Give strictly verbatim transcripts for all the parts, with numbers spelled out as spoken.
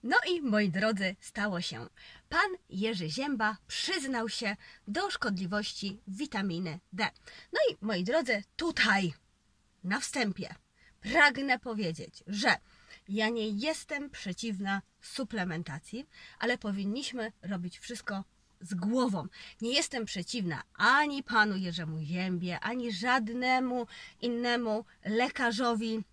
No i moi drodzy, stało się. Pan Jerzy Ziemba przyznał się do szkodliwości witaminy D. No i moi drodzy, tutaj na wstępie pragnę powiedzieć, że ja nie jestem przeciwna suplementacji, ale powinniśmy robić wszystko z głową. Nie jestem przeciwna ani panu Jerzemu Ziębie, ani żadnemu innemu lekarzowi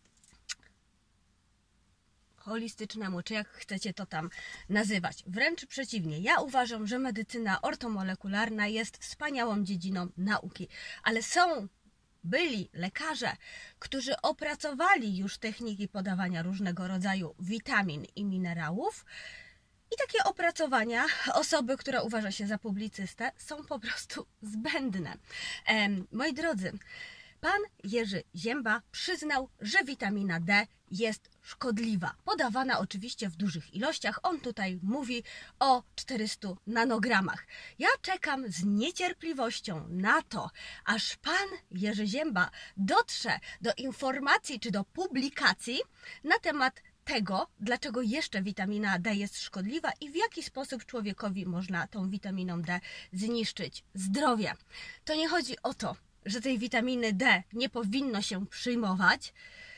holistycznemu, czy jak chcecie to tam nazywać. Wręcz przeciwnie. Ja uważam, że medycyna ortomolekularna jest wspaniałą dziedziną nauki, ale są byli lekarze, którzy opracowali już techniki podawania różnego rodzaju witamin i minerałów. I takie opracowania osoby, która uważa się za publicystę, są po prostu zbędne. Ehm, moi drodzy, pan Jerzy Ziemba przyznał, że witamina D jest szkodliwa. Podawana oczywiście w dużych ilościach. On tutaj mówi o czterystu nanogramach. Ja czekam z niecierpliwością na to, aż pan Jerzy Ziemba dotrze do informacji czy do publikacji na temat tego, dlaczego jeszcze witamina D jest szkodliwa i w jaki sposób człowiekowi można tą witaminą D zniszczyć zdrowie. To nie chodzi o to, że tej witaminy D nie powinno się przyjmować.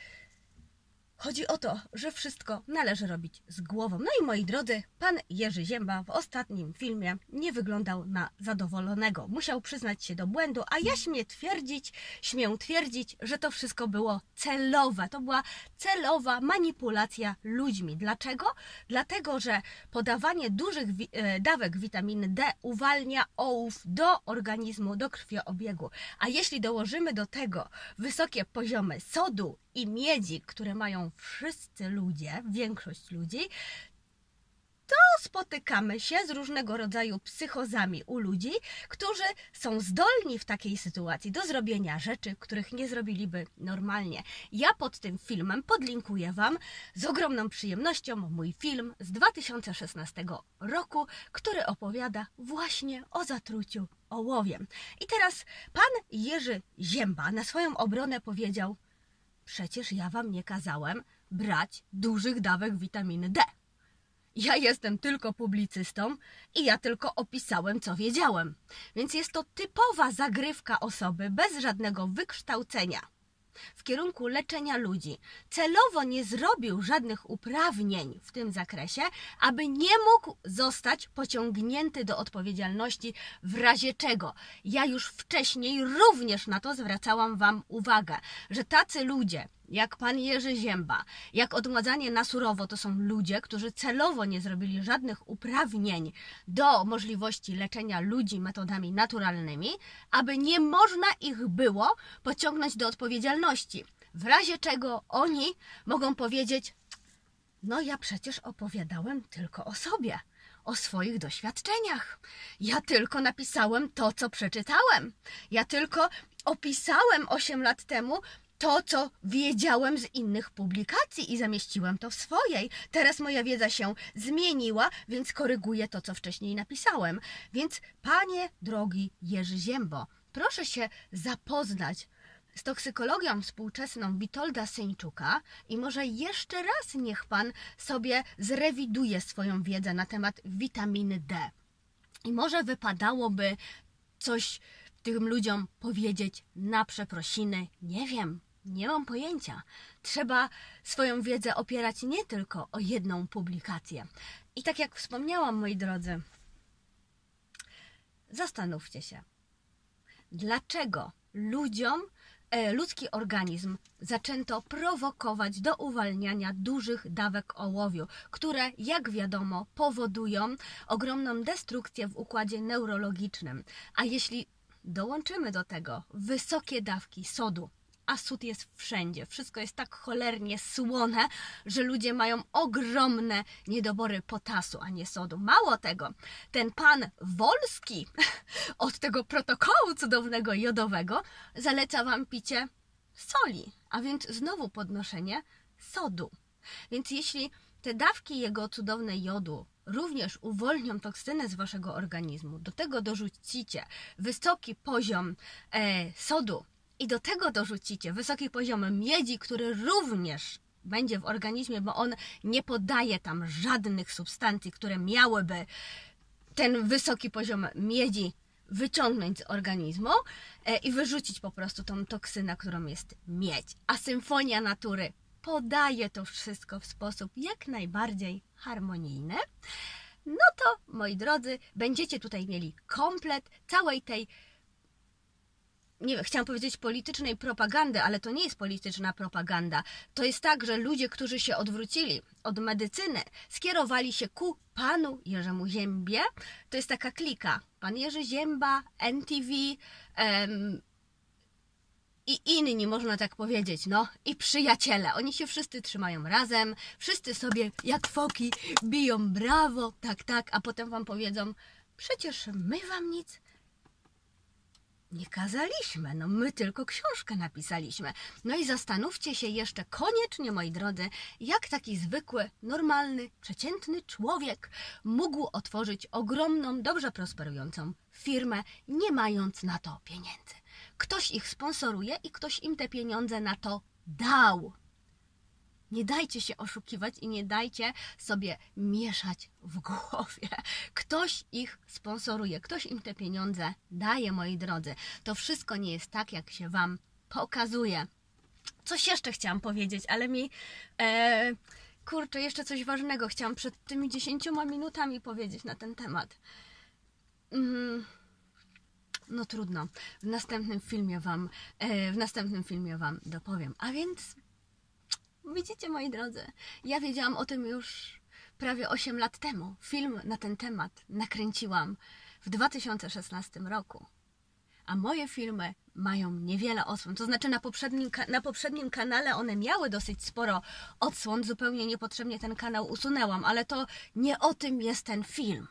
Chodzi o to, że wszystko należy robić z głową. No i moi drodzy, pan Jerzy Ziemba w ostatnim filmie nie wyglądał na zadowolonego. Musiał przyznać się do błędu, a ja śmiem twierdzić, śmiem twierdzić, że to wszystko było celowe. To była celowa manipulacja ludźmi. Dlaczego? Dlatego, że podawanie dużych wi dawek witaminy D uwalnia ołów do organizmu, do krwiobiegu. A jeśli dołożymy do tego wysokie poziomy sodu i miedzi, które mają wszyscy ludzie, większość ludzi, to spotykamy się z różnego rodzaju psychozami u ludzi, którzy są zdolni w takiej sytuacji do zrobienia rzeczy, których nie zrobiliby normalnie. Ja pod tym filmem podlinkuję Wam z ogromną przyjemnością mój film z dwa tysiące szesnastego roku, który opowiada właśnie o zatruciu ołowiem. I teraz pan Jerzy Ziemba na swoją obronę powiedział: przecież ja Wam nie kazałem brać dużych dawek witaminy D. Ja jestem tylko publicystą i ja tylko opisałem, co wiedziałem. Więc jest to typowa zagrywka osoby bez żadnego wykształcenia w kierunku leczenia ludzi. Celowo nie zrobił żadnych uprawnień w tym zakresie, aby nie mógł zostać pociągnięty do odpowiedzialności w razie czego. Ja już wcześniej również na to zwracałam Wam uwagę, że tacy ludzie jak pan Jerzy Ziemba, jak odmładzanie na surowo, to są ludzie, którzy celowo nie zrobili żadnych uprawnień do możliwości leczenia ludzi metodami naturalnymi, aby nie można ich było pociągnąć do odpowiedzialności. W razie czego oni mogą powiedzieć: no ja przecież opowiadałem tylko o sobie, o swoich doświadczeniach. Ja tylko napisałem to, co przeczytałem. Ja tylko opisałem osiem lat temu to, co wiedziałem z innych publikacji i zamieściłem to w swojej. Teraz moja wiedza się zmieniła, więc koryguję to, co wcześniej napisałem. Więc panie drogi Jerzy Ziembo, proszę się zapoznać z toksykologią współczesną Witolda Syńczuka i może jeszcze raz niech pan sobie zrewiduje swoją wiedzę na temat witaminy D. I może wypadałoby coś tym ludziom powiedzieć na przeprosiny, nie wiem. Nie mam pojęcia. Trzeba swoją wiedzę opierać nie tylko o jedną publikację. I tak jak wspomniałam, moi drodzy, zastanówcie się, dlaczego ludziom, e, ludzki organizm zaczęto prowokować do uwalniania dużych dawek ołowiu, które, jak wiadomo, powodują ogromną destrukcję w układzie neurologicznym. A jeśli dołączymy do tego wysokie dawki sodu, a sód jest wszędzie. Wszystko jest tak cholernie słone, że ludzie mają ogromne niedobory potasu, a nie sodu. Mało tego, ten pan Wolski od tego protokołu cudownego jodowego zaleca Wam picie soli, a więc znowu podnoszenie sodu. Więc jeśli te dawki jego cudownej jodu również uwolnią toksynę z Waszego organizmu, do tego dorzucicie wysoki poziom e, sodu, i do tego dorzucicie wysoki poziom miedzi, który również będzie w organizmie, bo on nie podaje tam żadnych substancji, które miałyby ten wysoki poziom miedzi wyciągnąć z organizmu i wyrzucić po prostu tą toksynę, którą jest miedź. A symfonia natury podaje to wszystko w sposób jak najbardziej harmonijny. No to, moi drodzy, będziecie tutaj mieli komplet całej tej, nie wiem, chciałam powiedzieć politycznej propagandy, ale to nie jest polityczna propaganda. To jest tak, że ludzie, którzy się odwrócili od medycyny, skierowali się ku panu Jerzemu Ziębie. To jest taka klika. Pan Jerzy Zięba, N T V em, i inni, można tak powiedzieć, no i przyjaciele. Oni się wszyscy trzymają razem, wszyscy sobie jak foki biją brawo, tak, tak, a potem wam powiedzą, przecież my wam nic nie kazaliśmy, no my tylko książkę napisaliśmy. No i zastanówcie się jeszcze koniecznie, moi drodzy, jak taki zwykły, normalny, przeciętny człowiek mógł otworzyć ogromną, dobrze prosperującą firmę, nie mając na to pieniędzy. Ktoś ich sponsoruje i ktoś im te pieniądze na to dał. Nie dajcie się oszukiwać i nie dajcie sobie mieszać w głowie. Ktoś ich sponsoruje, ktoś im te pieniądze daje, moi drodzy. To wszystko nie jest tak, jak się wam pokazuje. Coś jeszcze chciałam powiedzieć, ale mi... E, kurczę, jeszcze coś ważnego chciałam przed tymi dziesięcioma minutami powiedzieć na ten temat. Mm. No trudno. W następnym filmie wam, e, w następnym filmie wam dopowiem. A więc... Widzicie, moi drodzy, ja wiedziałam o tym już prawie osiem lat temu. Film na ten temat nakręciłam w dwa tysiące szesnastym roku. A moje filmy mają niewiele odsłon. To znaczy na poprzednim, na poprzednim kanale one miały dosyć sporo odsłon. Zupełnie niepotrzebnie ten kanał usunęłam, ale to nie o tym jest ten film.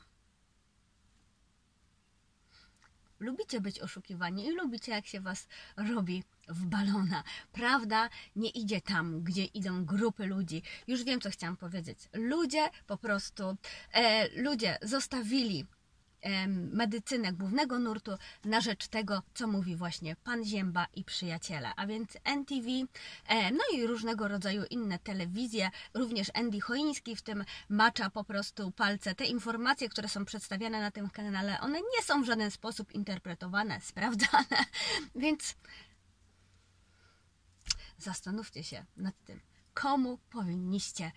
Lubicie być oszukiwani i lubicie, jak się was robi w balona. Prawda nie idzie tam, gdzie idą grupy ludzi. Już wiem, co chciałam powiedzieć. Ludzie po prostu, e, ludzie zostawili e, medycynę głównego nurtu na rzecz tego, co mówi właśnie pan Zięba i przyjaciele. A więc N T V, e, no i różnego rodzaju inne telewizje, również Andy Choiński w tym macza po prostu palce. Te informacje, które są przedstawiane na tym kanale, one nie są w żaden sposób interpretowane, sprawdzane, więc zastanówcie się nad tym, komu powinniście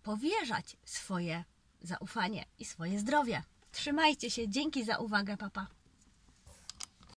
powierzać swoje zaufanie i swoje zdrowie. Trzymajcie się, dzięki za uwagę, pa pa.